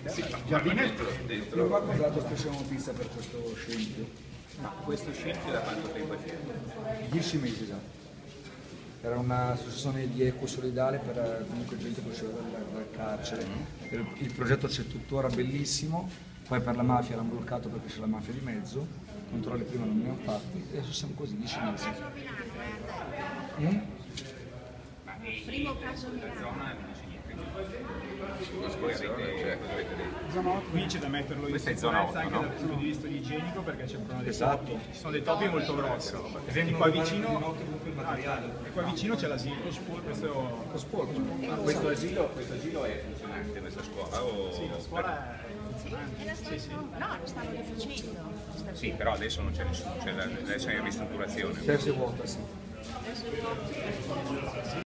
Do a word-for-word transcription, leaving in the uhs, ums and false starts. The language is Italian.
Sì, Giardino, dentro, dentro. io qua ho dato stessa notizia per questo scempio. Ma questo scempio da quanto tempo è fermo? Dieci mesi già. Era un'associazione di equo solidale per eh, comunque gente che usciva dal, dal carcere. Il, il progetto c'è tuttora, bellissimo, poi per la mafia l'hanno bloccato perché c'è la mafia di mezzo, controlli prima non ne hanno fatti e adesso siamo così, dieci mesi. Mm? Primo caso La Milano. zona non dice niente. Escursione, cioè, cosa avete detto? Zona otto. Qui c'è da metterlo in Questa è zona sicurezza otto, anche no? dal punto di vista igienico perché c'è il problema dei Esatto. topi. Ci sono dei topi molto grossi. E qua vicino, e qua vicino c'è l'asilo, lo sport, questo Lo sport. Ma questo asilo, questo asilo è funzionante, questa scuola? O... sì, la scuola è Sì, funzionante. e la stanno, no, lo stanno rifacendo. Sì, però adesso non c'è nessuno, cioè, adesso è in ristrutturazione. Terza vuota, sì. Adesso il